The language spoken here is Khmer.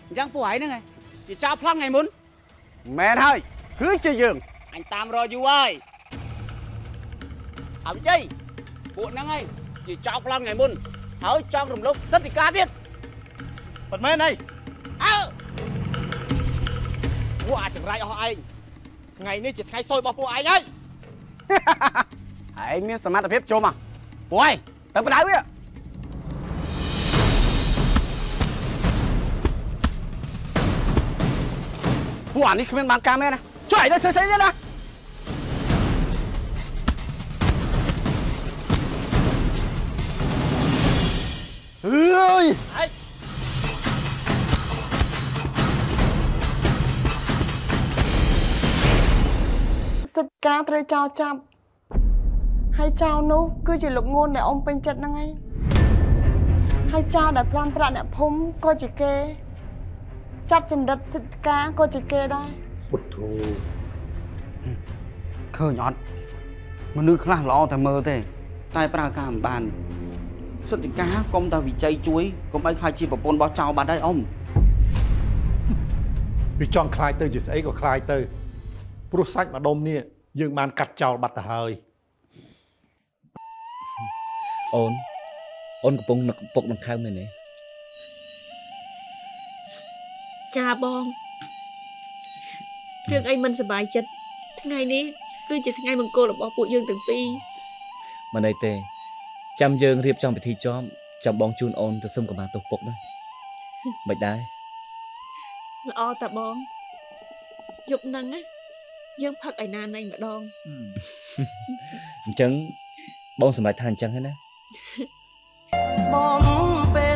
chẳng phụ ấy nữa ngay chỉ trao phăng ngày muốn mẹ thôi cứ chơi giường anh tam rồi du ơi ảo chơi buồn năng ấy chỉ trao phăng ngày muốn hỡi trong rừng lúc rất thì cá biết bật mê này qua chẳng rai họ anh ngày nay chỉ khai sôi bao phụ anh ấy hãy miếng smart phép cho mà ôi tao có đá biết quả này không biết bán cam này chạy đây thấy thế nào ơi សិទ្ធការត្រូវចោលចាប់ហើយចោលនោះគឺជាលោកងួនដែលអ៊ំពេញចិត្តហ្នឹងឯងហើយចោលដែលប្លន់ប្រាក់អ្នកភូមិក៏ជាគេចាប់ចម្រិតសិទ្ធការក៏ជាគេដែរបុតធូឃើញអត់មនុស្សខ្លះល្អតែមើលទេតែប្រើការមិនបានសិទ្ធិការកុំតែវិជ័យជួយកុំឲ្យខ្លាចជាប្រពន្ធរបស់ចៅបាត់ហើយអ៊ំវាចង់ខ្លាចទៅជាស្អីក៏ខ្លាចទៅព្រោះសាច់ម្ដុំនេះយើងបានកាត់ចោលបាត់ទៅហើយអូនកំពុងនឹកពុកនឹងខៅមែនទេចាបងរឿងអីមិនសប្បាយចិត្តថ្ងៃនេះគឺជាថ្ងៃមង្គលរបស់ពួកយើងទាំងពីរមិនអីទេចាំយើងរៀបចំពិធីចាំបងជូនអូនទៅសុំកម្មាទោសពុកណាមិនដែរល្អតាបងយប់ហ្នឹងណាយើងផឹកឯណាណៃម្ដងអញ្ចឹងបងសម្រេចថាអញ្ចឹងហ្នឹងណាបងពេល